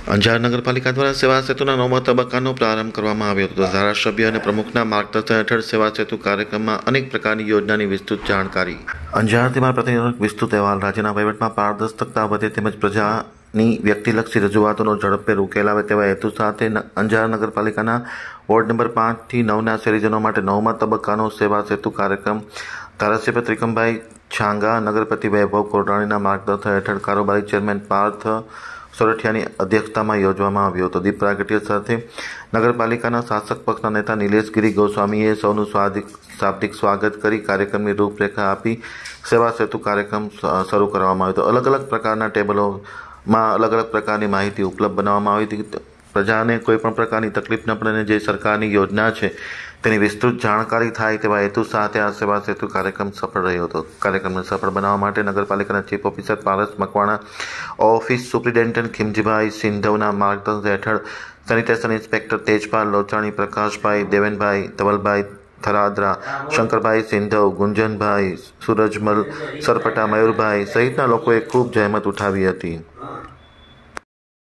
અંજાર નગરપાલિકા દ્વારા સેવા સેતુના 9મા તબક્કાનો પ્રારંભ કરવામાં આવ્યો હતો। ધારાસભ્ય અને પ્રમુખના માર્ગદર્શન હેઠળ સેવા સેતુ કાર્યક્રમમાં અનેક પ્રકારની યોજનાની વિસ્તૃત જાણકારી। અંજારથી મારા પ્રતિનિધિ વિસ્તૃત અહેવાલ। રાજ્યના વહીવટમાં પારદર્શકતા વધે તેમજ પ્રજાની વ્યક્તિલક્ષી રજૂઆતોનો ઝડપભેર ઉકેલ આવે તેવા હેતુ સાથે અંજાર નગરપાલિકાના વોર્ડ નંબર 5 થી 9ના શહેરીજનો માટે 9મા તબક્કાનો સેવા સેતુ કાર્યક્રમ ધારાસભ્ય ત્રિકમભાઈ છાંગા, નગરપતિ વૈભવ કોરડાણીના માર્ગદર્શન હેઠળ કારોબારી ચેરમેન પાર્થ સોરઠિયાની અધ્યક્ષતામાં યોજવામાં આવ્યો હતો। દીપ પ્રાગટ્ય સાથે નગરપાલિકાના શાસક પક્ષના નેતા નિલેશગીરી ગોસ્વામીએ સૌનું શાબ્દિક સ્વાગત કરી કાર્યક્રમની રૂપરેખા આપી સેવા સેતુ કાર્યક્રમ શરૂ કરવામાં આવ્યો હતો। અલગ અલગ પ્રકારના ટેબલોમાં અલગ અલગ પ્રકારની માહિતી ઉપલબ્ધ બનાવવામાં આવી હતી। પ્રજાને કોઈપણ પ્રકારની તકલીફ ન પડે અને જે સરકારની યોજના છે તેની વિસ્તૃત જાણકારી થાય તેવા હેતુ સાથે આ સેવા સેતુ કાર્યક્રમ સફળ રહ્યો હતો। કાર્યક્રમને સફળ બનાવવા માટે નગરપાલિકાના chief officer Paras Makwana, office superintendent Khimjibhai સિંધવના માર્ગદર્શન હેઠળ સેનિટેશન ઇન્સ્પેક્ટર તેજપાલ લોચાણી, પ્રકાશભાઈ, દેવેનભાઈ, ધવલભાઈ થરાદરા, શંકરભાઈ સિંધવ, ગુંજનભાઈ, સૂરજમલ સરપટા, મયુરભાઈ સહિતના લોકોએ ખૂબ જહેમત ઉઠાવી હતી।